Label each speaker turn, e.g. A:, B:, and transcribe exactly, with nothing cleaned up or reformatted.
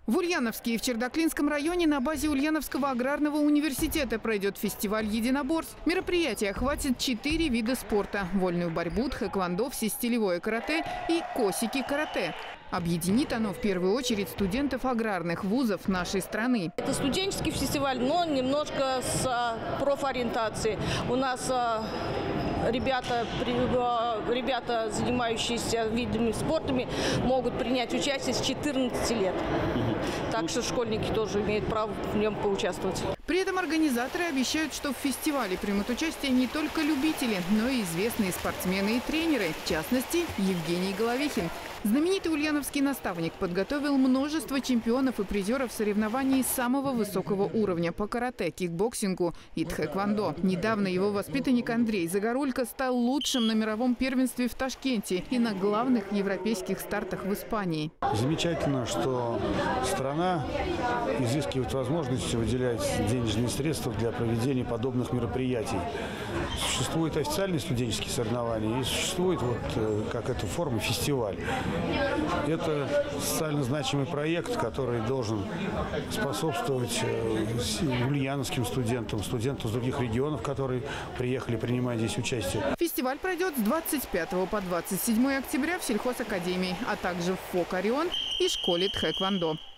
A: В Ульяновске и в Чердаклинском районе на базе Ульяновского аграрного университета пройдет фестиваль единоборств. Мероприятие охватит четыре вида спорта – вольную борьбу, тхэквондо, всестилевое карате и косики-карате. Объединит оно в первую очередь студентов аграрных вузов нашей страны.
B: Это студенческий фестиваль, но немножко с а, профориентацией. У нас а, ребята, а, ребята, занимающиеся видами спортами, могут принять участие с четырнадцати лет. Так что школьники тоже имеют право в нем поучаствовать.
A: При этом организаторы обещают, что в фестивале примут участие не только любители, но и известные спортсмены и тренеры. В частности, Евгений Головихин. Знаменитый ульяновский наставник подготовил множество чемпионов и призеров соревнований самого высокого уровня по карате, кикбоксингу и тхэквондо. Недавно его воспитанник Андрей Загорулько стал лучшим на мировом первенстве в Ташкенте и на главных европейских стартах в Испании.
C: Замечательно, что страна изыскивает возможности выделять денежные средства для проведения подобных мероприятий. Существуют официальные студенческие соревнования и существует, вот, как эта форма, фестиваль. Это социально значимый проект, который должен способствовать ульяновским студентам, студентам из других регионов, которые приехали принимать здесь участие.
A: Фестиваль пройдет с двадцать пятого по двадцать седьмое октября в сельхозакадемии, а также в ФОК «Орион» и школе тхэквондо.